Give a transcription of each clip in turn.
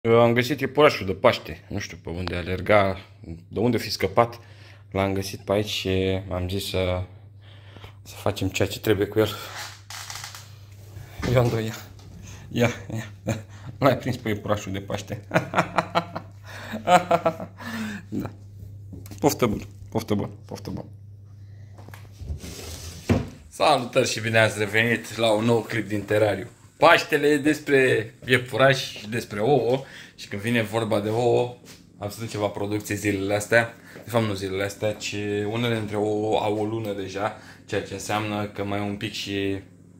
Eu am găsit iepurașul de Paște, nu știu pe unde alerga, de unde fi scăpat. L-am găsit pe aici și am zis să facem ceea ce trebuie cu el. Iondo, ia. L-ai prins pe iepurașul de Paște. Da. Poftă bună. Salutări și bine ați revenit la un nou clip din terariu. Paștele e despre iepuraș și despre ouă. Și când vine vorba de ouă, am văzut ceva producție zilele astea. De fapt nu zilele astea, ci unele dintre ouă au o lună deja. Ceea ce înseamnă că mai un pic și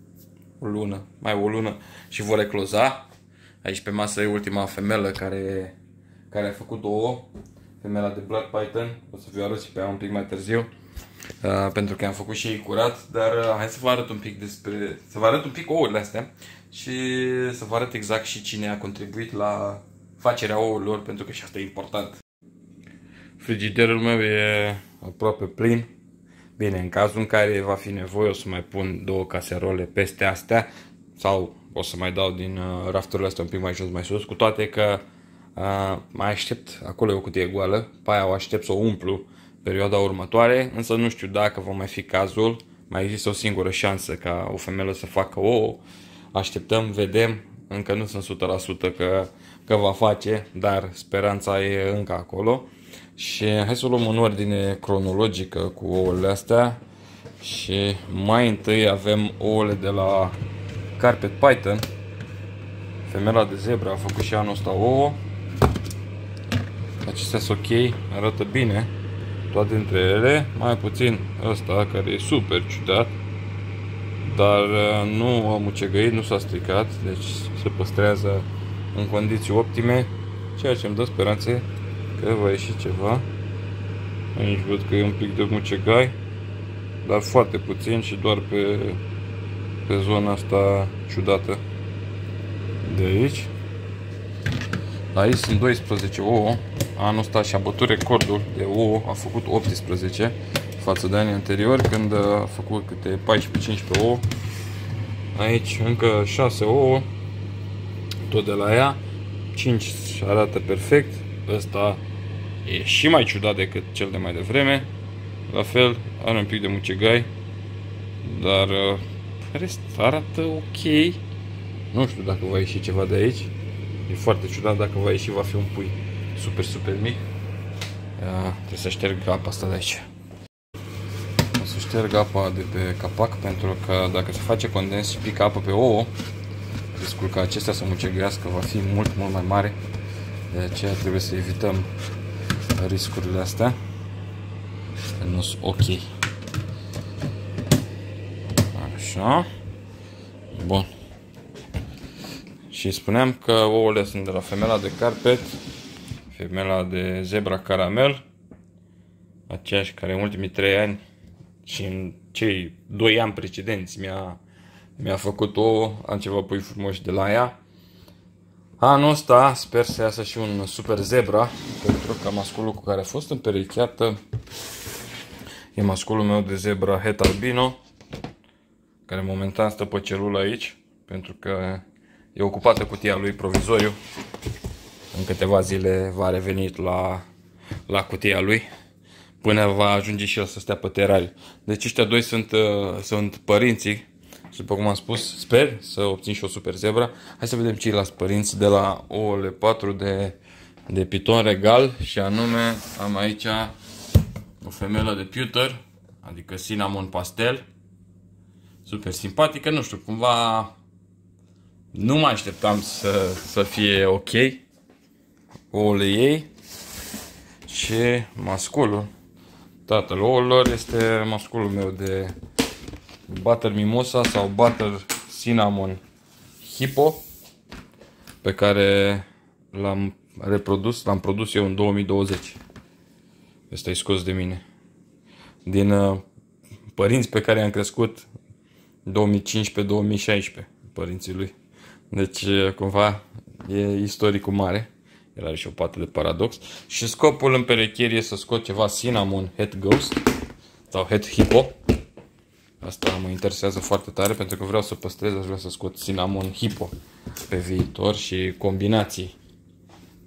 o lună și vor ecloza. Aici pe masă e ultima femelă care a făcut ouă. Femela de Black Python. O să vi-o arăt și pe ea un pic mai târziu. Pentru că am făcut și ei curat, dar hai să vă arăt un pic să vă arăt un pic ouăle astea și să vă arăt exact și cine a contribuit la facerea ouălor, pentru că și asta e important. Frigiderul meu e aproape plin. Bine, în cazul în care va fi nevoie o să mai pun 2 caserole peste astea sau o să mai dau din rafturile astea un pic mai jos, mai sus, cu toate că mai aștept, acolo e o cutie goală, pe aia o aștept să o umplu perioada următoare, însă nu știu dacă va mai fi cazul. Mai există o singură șansă ca o femelă să facă ouă. Așteptăm, vedem, încă nu sunt 100% că va face, dar speranța e încă acolo. Și hai să o luăm în ordine cronologică cu ouăle astea. Și mai întâi avem ouăle de la Carpet Python. Femela de zebră a făcut și anul ăsta ouă. Acestea sunt ok, arată bine toate dintre ele, mai puțin ăsta care e super ciudat, dar nu a mucegăit, nu s-a stricat, deci se păstrează în condiții optime, ceea ce îmi dă speranțe că va ieși ceva. Aici văd că e un pic de mucegai, dar foarte puțin și doar pe zona asta ciudată de aici. Aici sunt 12 ouă. Anul ăsta și-a bătut recordul de ouă, a făcut 18 față de anii anteriori, când a făcut câte 14-15 ouă. Aici încă 6 ouă, tot de la ea, 5 arată perfect, ăsta e și mai ciudat decât cel de mai devreme, la fel, are un pic de mucegai, dar rest arată ok. Nu știu dacă va ieși ceva de aici, e foarte ciudat, dacă va ieși va fi un pui super mic. Trebuie să șterg apa asta de aici. O să șterg apa de pe capac, pentru că dacă se face condens și pică apă pe ouă, riscul ca acestea să mucegăiască va fi mult mai mare. De aceea trebuie să evităm riscurile astea, că nu sunt ok. Așa. Bun. Și spuneam că ouăle sunt de la femela de Carpet, femela de Zebra Caramel, aceeași care în ultimii 3 ani și în cei 2 ani precedenți mi-a făcut ouă, am ceva pui frumoși de la ea. Anul ăsta sper să iasă și un Super Zebra, pentru că masculul cu care a fost împerecheată e masculul meu de Zebra Het Albino, care momentan stă pe celulă aici, pentru că e ocupată cutia lui provizoriu. În câteva zile va reveni la cutia lui, până va ajunge și el să stea pe terariu. Deci ăștia doi sunt părinții. Și după cum am spus, sper să obțin și o Super Zebra. Hai să vedem ceilalți părinți de la ouăle 4 de Piton Regal. Și anume am aici o femelă de Pewter, adică Cinnamon Pastel. Super simpatică, nu știu, cumva nu mă așteptam să fie ok ouăle ei. Și masculul, tatăl ouălor, este masculul meu de Butter Mimosa sau Butter Cinnamon Hippo, pe care l-am produs eu în 2020. Ăsta e scos de mine. Din părinți pe care i-am crescut 2015-2016, părinții lui. Deci cumva e istoricul mare. El are și o pată de paradox. Și scopul împerecherii e să scot ceva Cinnamon Het Ghost sau Het Hippo. Asta mă interesează foarte tare, pentru că vreau să păstrez, aș vrea să scot Cinnamon Hippo pe viitor și combinații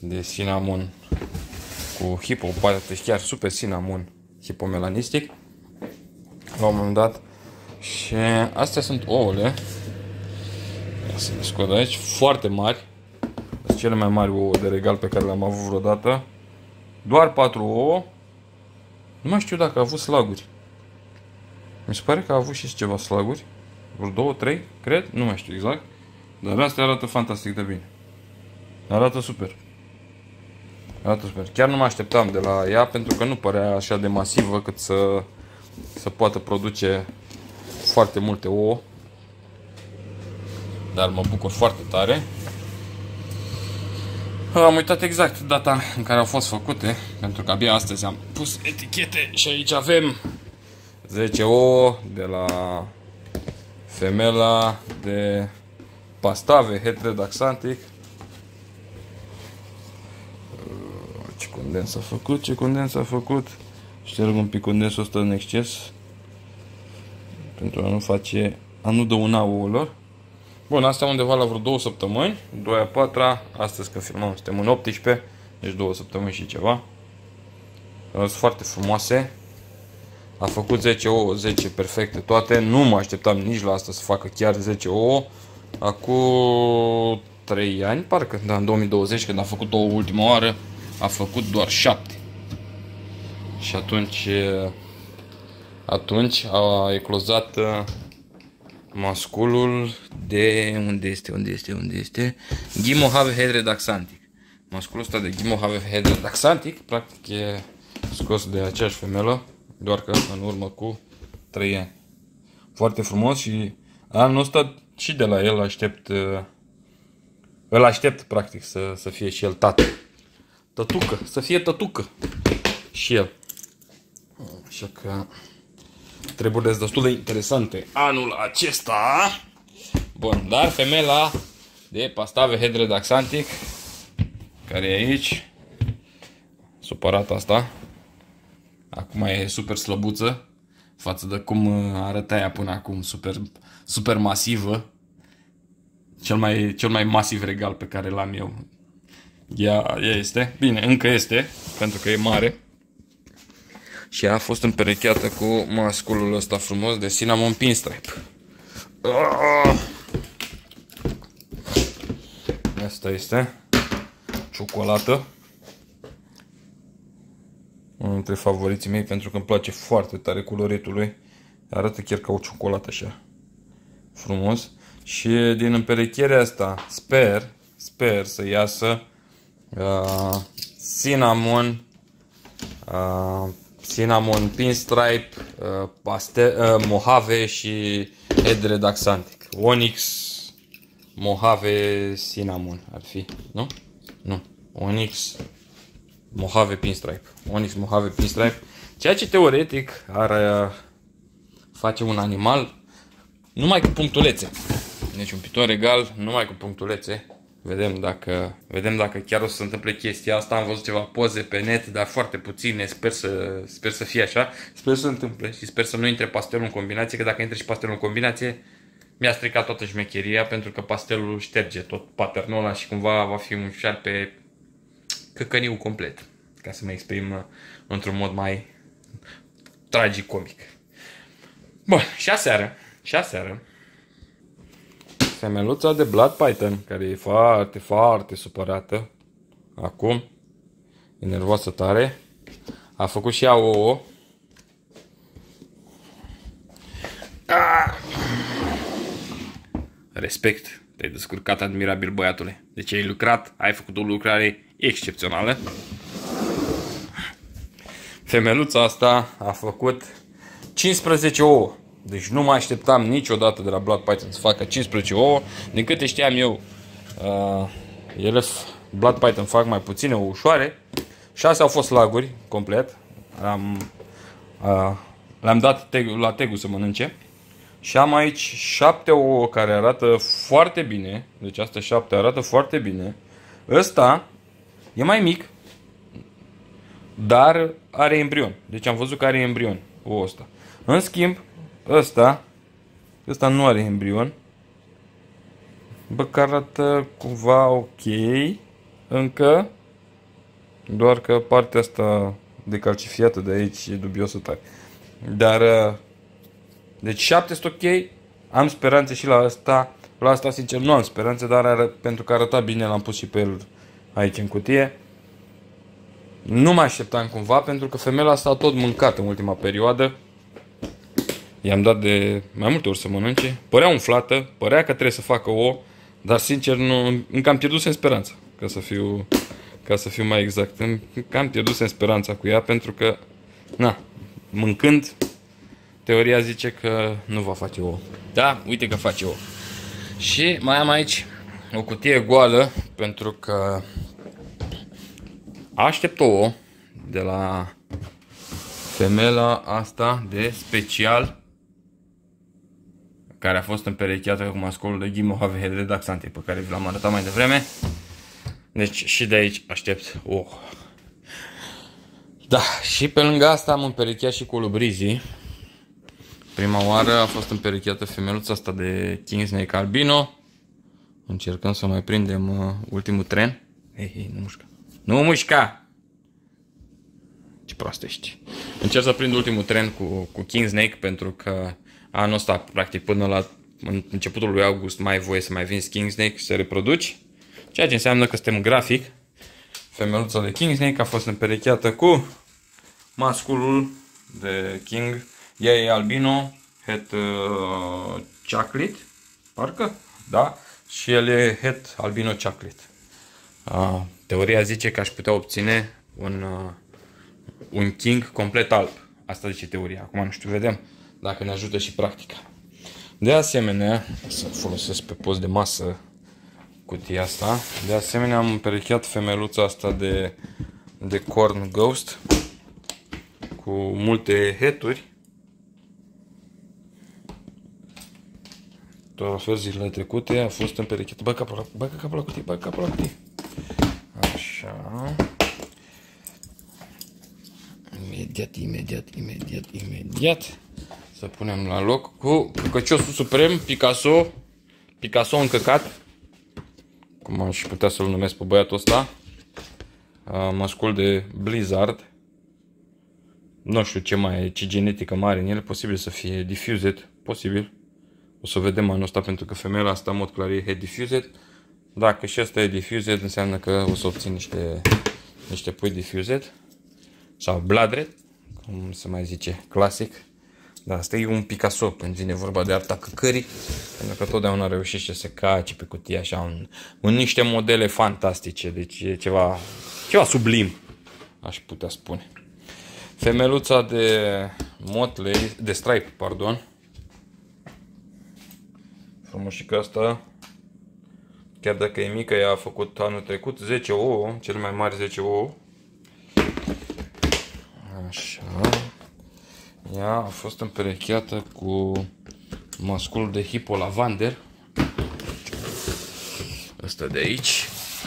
de cinnamon cu hipo, poate chiar super cinnamon hipomelanistic la un moment dat. Și astea sunt ouăle. Ia să le scot aici, foarte mari. Sunt cele mai mari ouă de regal pe care le-am avut vreodată. Doar 4 ouă. Nu mai știu dacă a avut slaguri. Mi se pare că a avut și ceva slaguri. Vreo 2, 3, cred, nu mai știu exact. Dar astea arată fantastic de bine. Arată super. Arată super. Chiar nu mă așteptam de la ea, pentru că nu părea așa de masivă cât să poată produce foarte multe ouă. Dar mă bucur foarte tare. Am uitat exact data în care au fost făcute, pentru că abia astăzi am pus etichete și aici avem 10 ouă de la Femela de Pastave Head Axanthic. Ce condens a făcut, ce condens a făcut. Șterg un pic condensul ăsta în exces pentru a nu face, a nu dăuna ouălor. Bun, asta undeva la vreo 2 săptămâni, 2/4, astăzi că filmăm suntem în 18, deci 2 săptămâni și ceva. Sunt foarte frumoase. A făcut 10 ouă, 10 perfecte toate, nu mă așteptam nici la asta să facă chiar 10 ouă. Acum 3 ani, parcă, da, în 2020, când a făcut ouă ultima oară, a făcut doar 7. Și atunci a eclozat masculul de... Unde este? Gymohave Head Axanthic. Masculul ăsta de Gymohave Head Axanthic, practic e scos de aceeași femelă, doar că în urmă cu 3 ani. Foarte frumos și anul ăsta și de la el îl aștept practic să fie și el tată. Tătucă, să fie tătucă și el. Așa că treburile destul de interesante anul acesta. Bun, dar femela de Pastave Head Axanthic, care e aici, supărată asta. Acum e super slăbuță față de cum arăta ea până acum, super masivă. Cel mai masiv regal pe care l-am eu. Ea este, bine, încă este, pentru că e mare. Și a fost împerecheată cu masculul ăsta frumos de Cinnamon Pinstripe. Asta este ciocolată. Unul dintre favoriții mei, pentru că îmi place foarte tare coloritul lui. Arată chiar ca o ciocolată așa. Frumos. Și din împerecherea asta sper să iasă Cinnamon Pinstripe, Mojave și Head Axanthic. Onyx Mojave Cinnamon ar fi, nu? Nu. Onyx Mojave Pinstripe. Onyx Mojave Pinstripe. Ceea ce teoretic ar face un animal numai cu punctulețe. Deci un piton regal numai cu punctulețe. Vedem dacă chiar o să se întâmple chestia asta. Am văzut ceva poze pe net, dar foarte puține. Sper să fie așa. Sper să se întâmple și sper să nu intre pastelul în combinație, că dacă intre și pastelul în combinație, mi-a stricat toată șmecheria, pentru că pastelul șterge tot patternul ăla și cumva va fi un șal pe căcăniu complet, ca să mă exprim într-un mod mai tragicomic. Bun, și aseară femeluța de Blood Python, care e foarte, foarte supărată acum, e nervoasă tare, a făcut și ea ouă. Respect, te-ai descurcat admirabil, băiatule. Deci ai lucrat, ai făcut o lucrare excepțională. Femeluța asta a făcut 15 ouă. Deci nu mă așteptam niciodată de la Blood Python să facă 15 ouă. Din câte știam eu, Blood Python fac mai puține ouă ușoare. 6 au fost laguri complet. Le-am dat la tegul să mănânce. Și am aici 7 ouă care arată foarte bine. Deci astea 7 arată foarte bine. Ăsta e mai mic, dar are embrion. Deci am văzut că are embrion ouă ăsta. În schimb, ăsta nu are embrion. Bă, că arată cumva ok. Încă. Doar că partea asta decalcifiată de aici e dubiosă tare. Dar, deci 7 sunt ok, am speranțe și la asta. La asta, sincer, nu am speranțe, dar pentru că arăta bine, l-am pus și pe el aici în cutie. Nu mă așteptam cumva, pentru că femeia asta a tot mâncat în ultima perioadă. I-am dat de mai multe ori să mănânce. Părea umflată, părea că trebuie să facă ouă, dar sincer nu, încă am pierdut speranța, ca să fiu mai exact. Încă am pierdut speranța cu ea, pentru că, na, mâncând, teoria zice că nu va face ouă. Da, uite că face ouă. Și mai am aici o cutie goală, pentru că aștept ouă de la femela asta de special, care a fost împerecheată cu masculul de Ghimo Have Redaxante, pe care vi l-am arătat mai devreme. Deci și de aici aștept ouă. Da, și pe lângă asta am împerecheat și colubrizii. Prima oară a fost împerecheată femeluța asta de King Snake Albino. Încercăm să mai prindem ultimul tren. Hei, nu mușca. Nu mușca! Ce proastă ești. Încerc să prind ultimul tren cu King Snake, pentru că anul ăsta, practic, până la începutul lui august, mai ai voie să mai vinzi King Snake și să reproduci. Ceea ce înseamnă că suntem grafic. Femeluța de King Snake a fost împerecheată cu masculul de King. Ea e albino, het chocolate, parcă, da? Și el e het albino chocolate. Teoria zice că aș putea obține un King complet alb. Asta zice teoria. Acum nu știu, vedem dacă ne ajută și practica. De asemenea, să folosesc pe post de masă cutia asta. De asemenea am împerecheat femeluța asta de Corn Ghost cu multe heturi. Tot la fel zilele trecute a fost împerecheată. Bă capul la cutie, bă capul la cutie. Așa. Imediat. Să punem la loc cu căciosul suprem, Picasso încăcat. Cum aș putea să-l numesc pe băiatul ăsta. Mascul de Blizzard. Nu știu ce genetică mare în el. Posibil să fie diffused. Posibil. O să vedem anul ăsta, pentru că femeia asta în mod clar e head diffused. Dacă și asta e diffused, înseamnă că o să obțin niște pui diffused. Sau bloodred, cum se mai zice, clasic. Dar asta e un Picasso când vine vorba de arta căcării, pentru că totdeauna reușește să cace pe cutie așa în niște modele fantastice. Deci e ceva sublim, aș putea spune. Femeluța de Motley, de Stripe, pardon. Frumușica asta, chiar dacă e mică, ea a făcut anul trecut 10 ouă, cele mai mari 10 ouă. Așa. Ea a fost împerecheată cu masculul de Hippo Lavander. Ăsta de aici.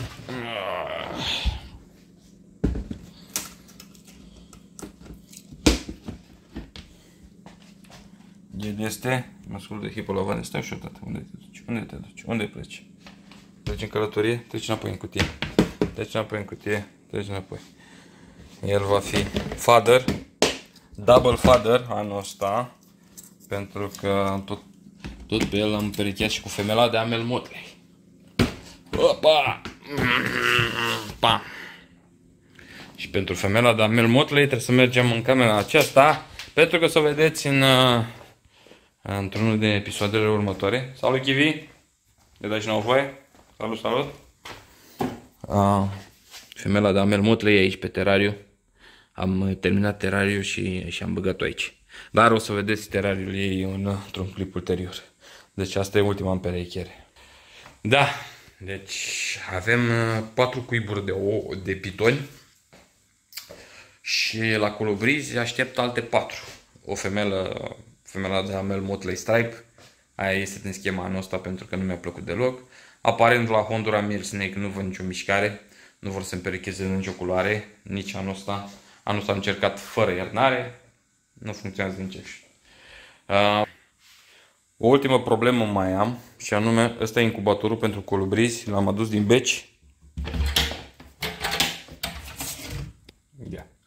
El este masculul de Hippo Lavander. Stai ușor, tată. Unde te duci? Unde te duci? Unde pleci? Pleci în călătorie? Treci înapoi în cutie. Treci înapoi în cutie. Treci înapoi. El va fi father, double father anul ăsta, pentru că tot pe el am împerecheat și cu femela de Amel Motley. Opa! Pa! Și pentru femela de Amel Motley trebuie să mergem în camera aceasta, pentru că să o vedeți într-unul din episoadele următoare. Salut, Kiwi! Le dai și nouă voie? Salut! Femela de Amel Motley e aici pe terariu. Am terminat terariul și am băgat-o aici. Dar o să vedeți terariul ei într-un clip ulterior. Deci asta e ultima împerechere. Da, deci avem 4 cuiburi de pitoni. Și la colubrizi aștept alte 4. O femela de Amel Motley Stripe. Aia este din schema anul ăsta, pentru că nu mi-a plăcut deloc. Aparent la Honduras Milk Snake nu văd nicio mișcare. Nu vor să împerecheze în nicio culoare. Nici anul ăsta. Anul ăsta am încercat fără iernare. Nu funcționează nici așa. O ultimă problemă mai am. Și anume, ăsta e incubatorul pentru colubrizi. L-am adus din Beci.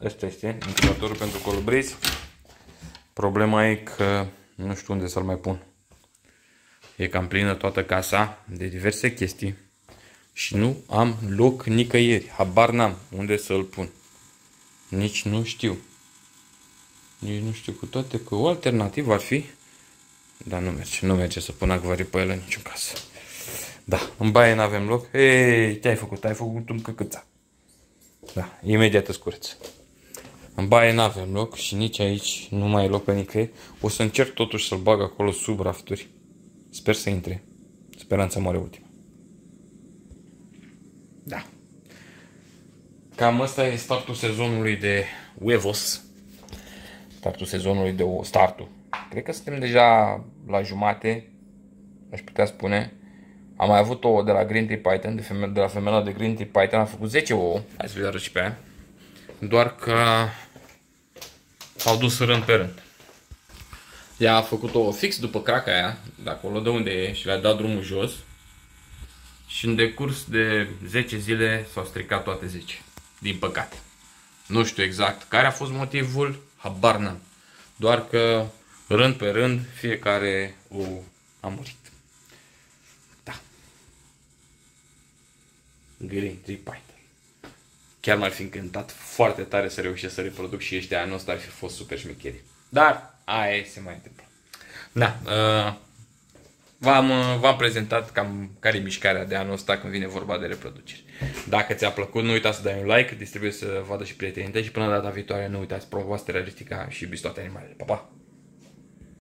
Ăsta este incubatorul pentru colubriți. Problema e că nu știu unde să-l mai pun. E cam plină toată casa de diverse chestii și nu am loc nicăieri. Habar n-am unde să-l pun. Nici nu știu. Nici nu știu, cu toate că o alternativă ar fi... Dar nu merge, nu merge să pun acvarii pe el în niciun caz. Da, în baie n-avem loc. Ei, ce ai făcut? Ai făcut un căcăța. Da, imediat îți curăț. În baie n-avem loc și nici aici nu mai e loc pe nicăieri. O să încerc totuși să-l bag acolo sub rafturi. Sper să intre. Speranța moare ultima. Da. Cam ăsta e startul sezonului de huevos. Startul sezonului de startul. Cred că suntem deja la jumate, aș putea spune. Am mai avut ouă de la Green Tea Python, de la femela de Green Tea Python, am făcut 10 ouă. Hai să vi le arăt și pe aia. Doar că au dus rând pe rând. Ea a făcut ouă fix după craca aia, de acolo de unde e, și le-a dat drumul jos. Și în decurs de 10 zile s-au stricat toate 10. Din păcate. Nu știu exact care a fost motivul, habar n-am. Doar că rând pe rând fiecare ou a murit. Da. Green Tea Python. Chiar m-ar fi încântat foarte tare să reușesc să reproduc și ăștia anul ăsta, ar fi fost super șmecheri. Dar aia se mai întâmplă. Da. V-am prezentat cam care e mișcarea de anul ăsta când vine vorba de reproduceri. Dacă ți-a plăcut, nu uita să dai un like, distribuie să vadă și prietenii tăi și până data viitoare nu uitați, promovați Terraristica și iubiți toate animalele. Pa, pa!